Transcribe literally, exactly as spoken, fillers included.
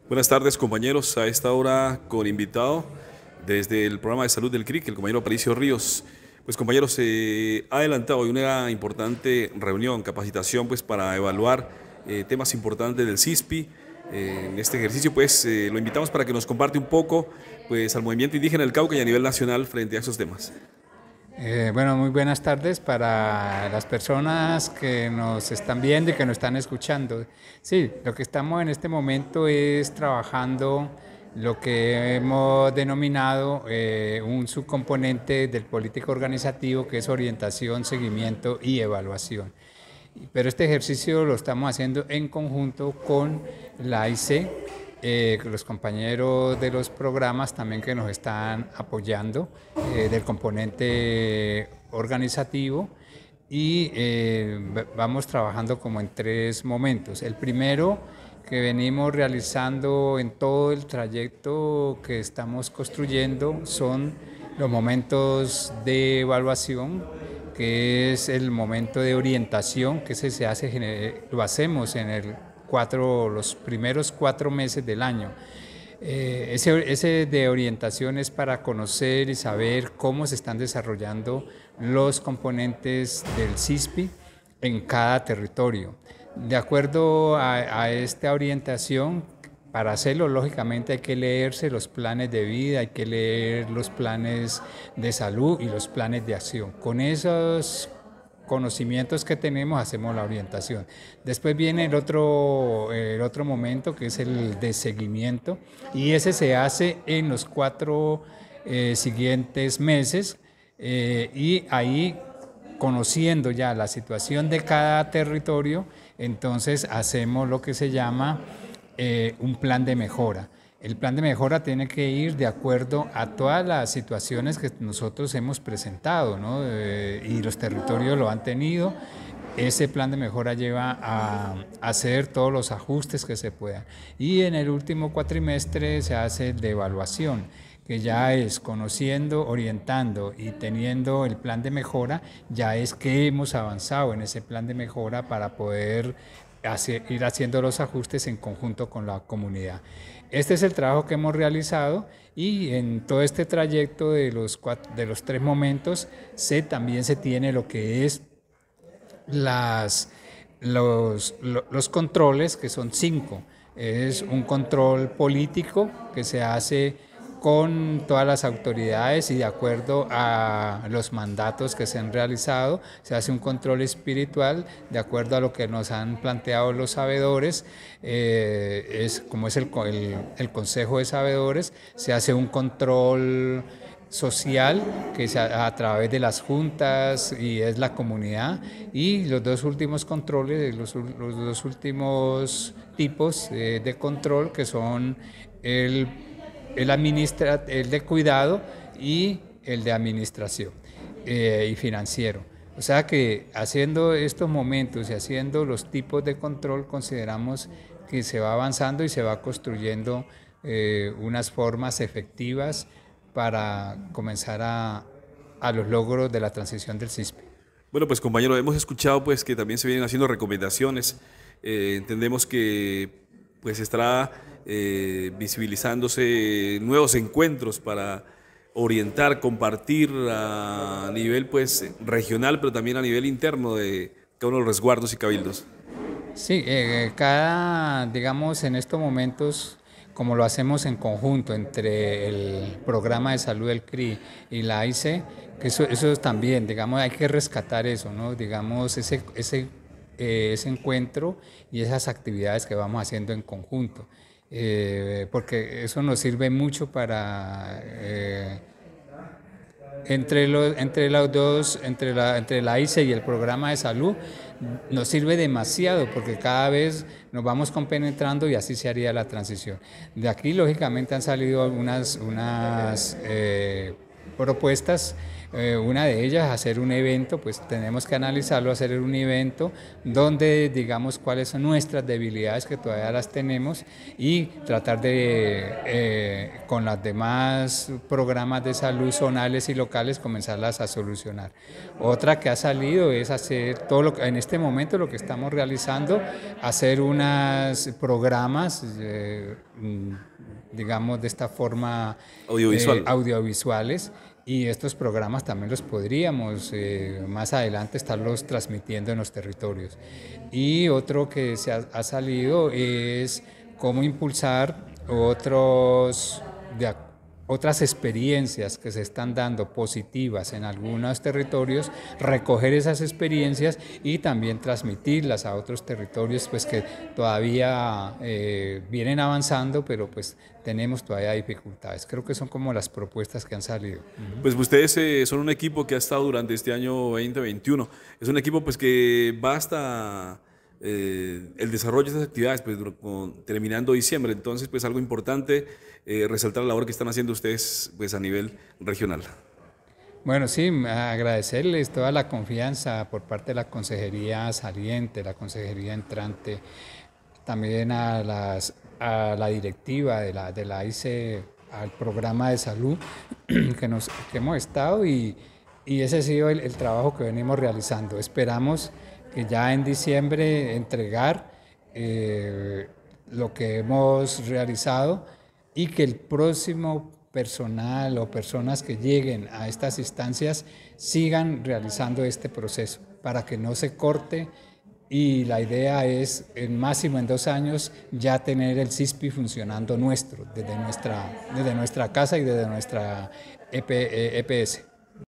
Buenas tardes, compañeros. A esta hora con invitado desde el programa de salud del C R I C, el compañero Aparicio Ríos. Pues compañeros, se ha adelantado hoy una importante reunión, capacitación, pues para evaluar eh, temas importantes del CISPI. Eh, en este ejercicio, pues eh, lo invitamos para que nos comparte un poco, pues, al movimiento indígena del Cauca y a nivel nacional frente a esos temas. Eh, bueno, muy buenas tardes para las personas que nos están viendo y que nos están escuchando. Sí, lo que estamos en este momento es trabajando lo que hemos denominado eh, un subcomponente del político organizativo, que es orientación, seguimiento y evaluación. Pero este ejercicio lo estamos haciendo en conjunto con la A I C, eh, los compañeros de los programas también que nos están apoyando, eh, del componente organizativo, y eh, vamos trabajando como en tres momentos. El primero, que venimos realizando en todo el trayecto que estamos construyendo, son los momentos de evaluación, que es el momento de orientación, que ese se hace, lo hacemos en el cuatro, los primeros cuatro meses del año. Eh, ese, ese de orientación es para conocer y saber cómo se están desarrollando los componentes del CISPI en cada territorio. De acuerdo a, a esta orientación, para hacerlo, lógicamente, hay que leerse los planes de vida, hay que leer los planes de salud y los planes de acción. Con esos conocimientos que tenemos, hacemos la orientación. Después viene el otro, el otro momento, que es el de seguimiento, y ese se hace en los cuatro eh, siguientes meses, eh, y ahí, conociendo ya la situación de cada territorio, entonces hacemos lo que se llama eh, un plan de mejora. El plan de mejora tiene que ir de acuerdo a todas las situaciones que nosotros hemos presentado, ¿no? Eh, y los territorios lo han tenido. Ese plan de mejora lleva a hacer todos los ajustes que se puedan. Y en el último cuatrimestre se hace de evaluación, que ya es conociendo, orientando y teniendo el plan de mejora, ya es que hemos avanzado en ese plan de mejora para poder hacer, ir haciendo los ajustes en conjunto con la comunidad. Este es el trabajo que hemos realizado, y en todo este trayecto de los, cuatro, de los tres momentos se, también se tiene lo que es las, los, los controles, que son cinco. Es un control político que se hace con todas las autoridades y de acuerdo a los mandatos que se han realizado. Se hace un control espiritual de acuerdo a lo que nos han planteado los sabedores, eh, es, como es el, el, el Consejo de Sabedores. Se hace un control social, que es a, a través de las juntas, y es la comunidad. Y los dos últimos controles, los, los dos últimos tipos eh, de control, que son el El, administra, el de cuidado y el de administración eh, y financiero. O sea que haciendo estos momentos y haciendo los tipos de control, consideramos que se va avanzando y se va construyendo eh, unas formas efectivas para comenzar a, a los logros de la transición del CISPI. Bueno, pues compañero, hemos escuchado pues que también se vienen haciendo recomendaciones. Eh, entendemos que pues estará eh, visibilizándose nuevos encuentros para orientar, compartir a nivel pues regional, pero también a nivel interno de cada uno de los resguardos y cabildos. Sí, eh, cada, digamos, en estos momentos, como lo hacemos en conjunto entre el programa de salud del C R I y la A I C, que eso, eso también, digamos, hay que rescatar eso, ¿no? Digamos, ese, ese, eh, ese encuentro y esas actividades que vamos haciendo en conjunto, eh, porque eso nos sirve mucho para... Eh, entre los, entre los dos, entre la, entre la A I C y el programa de salud, nos sirve demasiado, porque cada vez nos vamos compenetrando y así se haría la transición. De aquí, lógicamente, han salido algunas unas, eh, propuestas. Eh, una de ellas, hacer un evento, pues tenemos que analizarlo, hacer un evento donde digamos cuáles son nuestras debilidades, que todavía las tenemos, y tratar de, eh, con los demás programas de salud zonales y locales, comenzarlas a solucionar. Otra que ha salido es hacer todo lo que en este momento lo que estamos realizando, hacer unos programas, eh, digamos de esta forma, audiovisual. eh, audiovisuales. Y estos programas también los podríamos eh, más adelante estarlos transmitiendo en los territorios. Y otro que se ha, ha salido es cómo impulsar otros, de, otras experiencias que se están dando positivas en algunos territorios, recoger esas experiencias y también transmitirlas a otros territorios pues, que todavía eh, vienen avanzando, pero pues tenemos todavía dificultades. Creo que son como las propuestas que han salido. Pues ustedes eh, son un equipo que ha estado durante este año veinte veintiuno. Es un equipo pues que va hasta eh, el desarrollo de esas actividades, pues con, terminando diciembre. Entonces, pues algo importante, eh, resaltar la labor que están haciendo ustedes pues a nivel regional. Bueno, sí, agradecerles toda la confianza por parte de la consejería saliente, la consejería entrante, también a, las, a la directiva de la, de la I C E, al programa de salud que, nos, que hemos estado, y, y ese ha sido el, el trabajo que venimos realizando. Esperamos que ya en diciembre entregar eh, lo que hemos realizado, y que el próximo personal o personas que lleguen a estas instancias sigan realizando este proceso para que no se corte, y la idea es en máximo en dos años ya tener el CISPI funcionando nuestro, desde nuestra, desde nuestra casa y desde nuestra E P S.